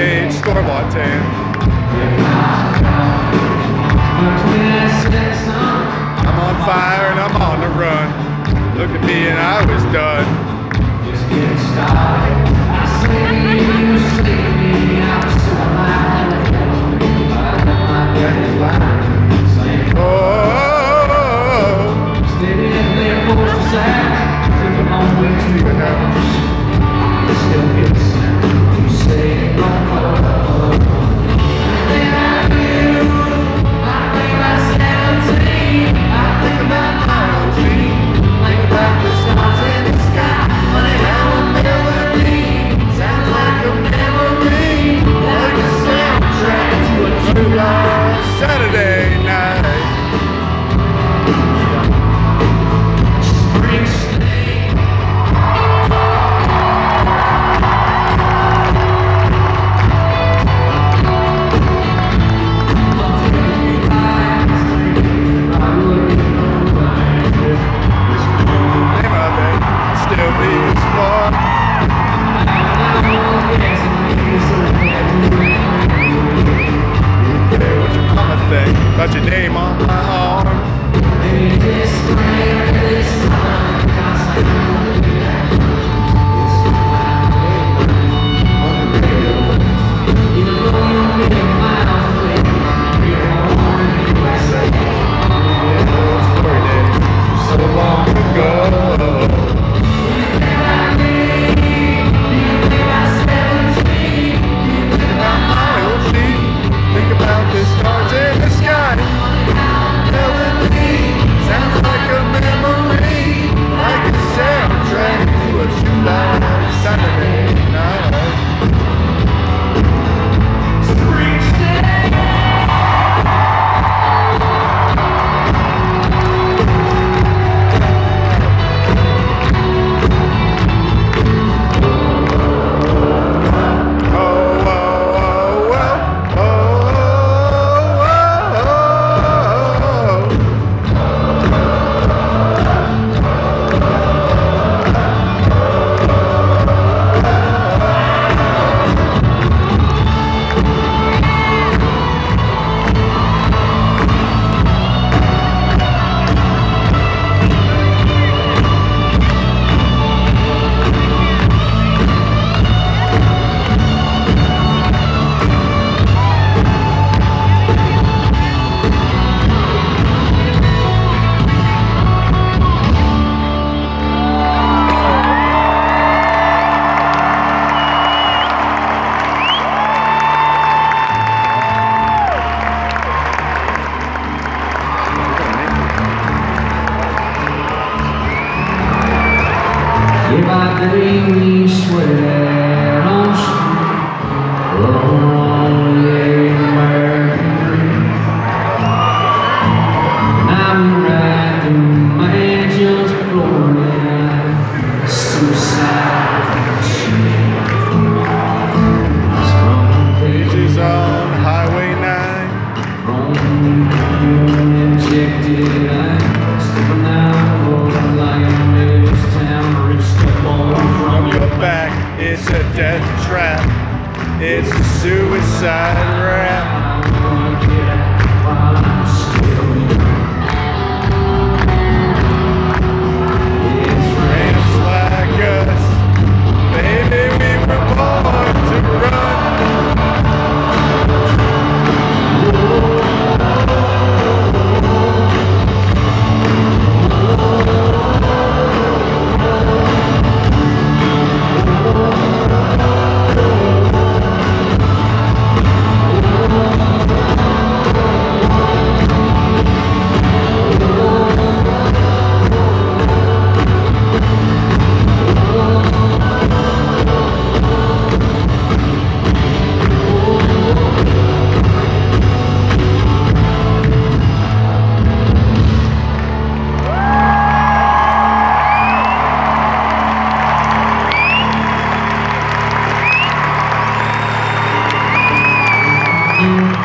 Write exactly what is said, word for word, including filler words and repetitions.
age store-bought tan. I'm on fire and I'm on the run. Look at me and I was done. Just getting started. I say to you, say to me, I'm so alive. Oh, steady in there, post the side. Took a long way to your house. It still gets you say no more. Then I do. I think about seventeen. I think about my old dream. Think about the stars in the sky. Funny how a melody sounds like a memory, like a soundtrack to a true love Saturday night. Springsteen. Still be explored. Hey, what's your mama think about your name on my arm? So long ago. Think about the stars in the sky. Melody sounds like a memory, like a soundtrack to a July Saturday night. If I daily swear on street, only American dream. And I would ride the mansions of Florida, suicide machine. Pages on Highway nine. Injected, I'm stepping out of the lion this town. From your back, it's a death trap. It's a suicide rap. It's like us, baby, we were born to run. Thank you.